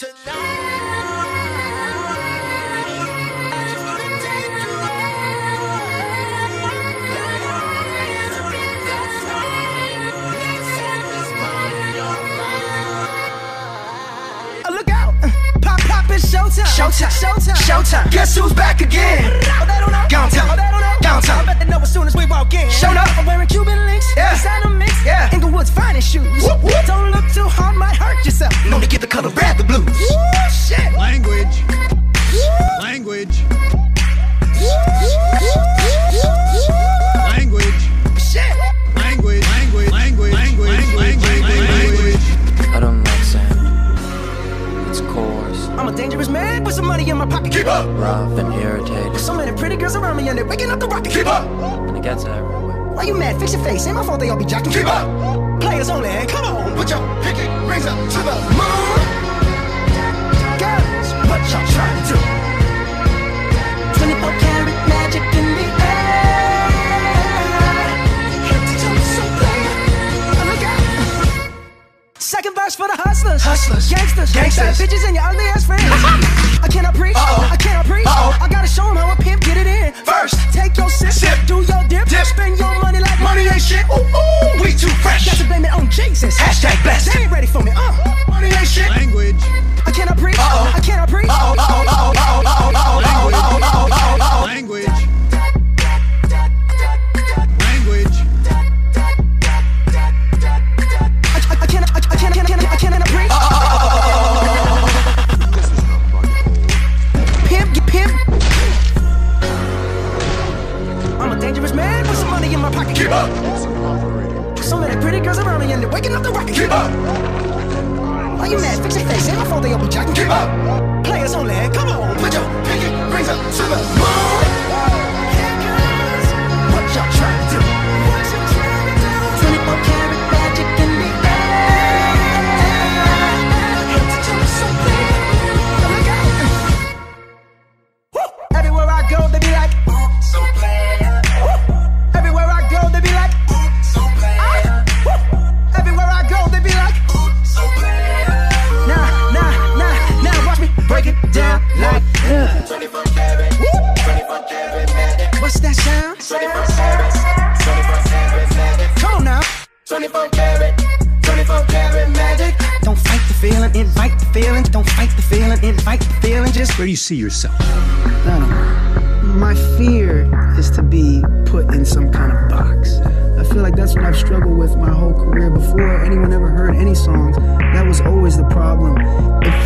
Showtime. Guess who's back again? Oh, they don't know. Downtown. Downtown. I bet they know as soon as we walk in. Showed up. I'm wearing Cuban links. Yeah. Designer mix. Yeah. Inglewood's finest shoes. Whoop, whoop. Don't look too hard, might hurt yourself. Known to give the color red the blues. Woo, shit. Language. Language. Language. Shit. Language. Language. Language. Language. I don't like sand. It's coarse. I'm a dangerous man with some money in my pocket. Keep up. Rough and irritated. So many pretty girls around me and they're waking up the rocket. Keep up. And it gets everywhere. Why you mad? Fix your face. Ain't my fault they all be jocking. Keep up. Players only. Come on. Put your pinky rings up to the moon. Girls, what y'all trying to do? 24 karat magic in the air. Head to toe, so player. Look out. Second verse for the hustlers. Gangsters. Bad bitches and your ugly ass friends. I cannot preach. I cannot preach. I gotta show them how a pimp get it in. First, take your sip. Do your dip. Spend your money like money ain't shit. Ooh, ooh, we too fresh. Got to blame it on Jesus. Hashtag blessed. They ain't ready for me. Money ain't shit. Language. I cannot preach. I cannot preach. Language. Language. I cannot preach. Pimp. I'm a dangerous man with some money in my pocket. Keep up. So many pretty girls around me and they're waking up the rocket. Keep up. Why you mad? Fix your face. Ain't my fault they all be jocking. Keep up. Players only. Come on. Put your pinky rings up to the moon. What y'all trying to do? 24 karat magic in the air. Head to toe, so clear. Look out. Woo. Everywhere I go, they be like, so player. Everywhere I go, they be like, so player. Everywhere I go, they be like, so player. Now, watch me break it down like 24 karat, 24 karat magic. What's that sound? 24 karat magic. Come on now. 24 karat magic. Don't fight the feeling, invite the feeling. Don't fight the feeling, invite the feeling. Just Where do you see yourself? I don't know. My fear is to be put in some kind of box. I feel like that's what I've struggled with my whole career. Before anyone ever heard any songs, that was always the problem. If